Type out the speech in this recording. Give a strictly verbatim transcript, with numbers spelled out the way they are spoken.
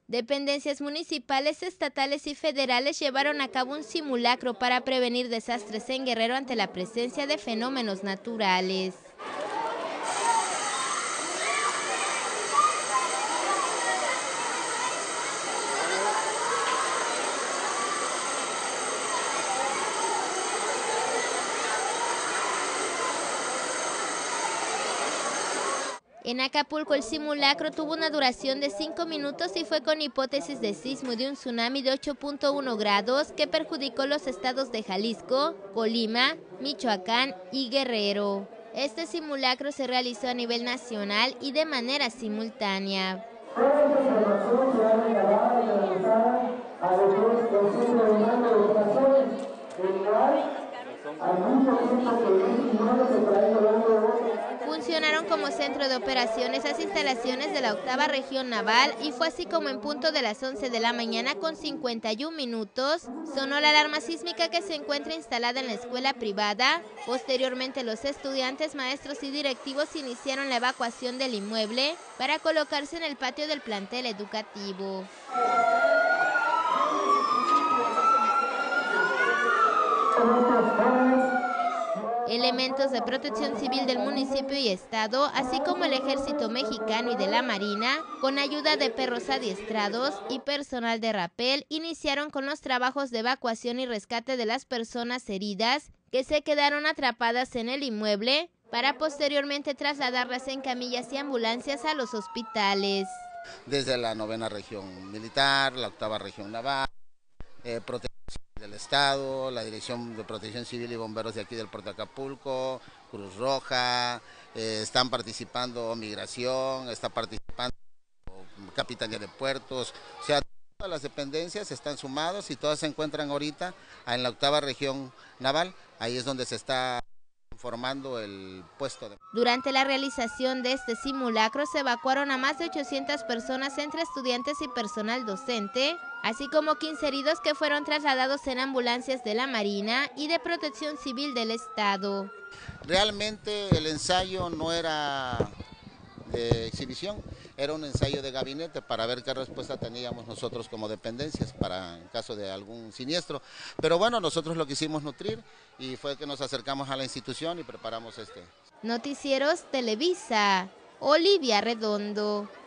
Dependencias municipales, estatales y federales llevaron a cabo un simulacro para prevenir desastres en Guerrero ante la presencia de fenómenos naturales. En Acapulco el simulacro tuvo una duración de cinco minutos y fue con hipótesis de sismo y de un tsunami de ocho punto uno grados que perjudicó los estados de Jalisco, Colima, Michoacán y Guerrero. Este simulacro se realizó a nivel nacional y de manera simultánea. Funcionaron como centro de operaciones las instalaciones de la octava región naval y fue así como en punto de las once de la mañana con cincuenta y un minutos sonó la alarma sísmica que se encuentra instalada en la escuela privada. Posteriormente los estudiantes, maestros y directivos iniciaron la evacuación del inmueble para colocarse en el patio del plantel educativo. Elementos de protección civil del municipio y estado, así como el ejército mexicano y de la marina, con ayuda de perros adiestrados y personal de rapel, iniciaron con los trabajos de evacuación y rescate de las personas heridas que se quedaron atrapadas en el inmueble para posteriormente trasladarlas en camillas y ambulancias a los hospitales. Desde la novena región militar, la octava región naval, eh, protección del Estado, la Dirección de Protección Civil y Bomberos de aquí del Puerto de Acapulco, Cruz Roja, eh, están participando Migración, está participando Capitanía de Puertos, o sea, todas las dependencias están sumados y todas se encuentran ahorita en la octava región naval, ahí es donde se está formando el puesto. De... Durante la realización de este simulacro se evacuaron a más de ochocientas personas entre estudiantes y personal docente, así como quince heridos que fueron trasladados en ambulancias de la Marina y de Protección Civil del Estado. Realmente el ensayo no era de exhibición, era un ensayo de gabinete para ver qué respuesta teníamos nosotros como dependencias para en caso de algún siniestro. Pero bueno, nosotros lo quisimos nutrir y fue que nos acercamos a la institución y preparamos este. Noticieros Televisa, Olivia Redondo.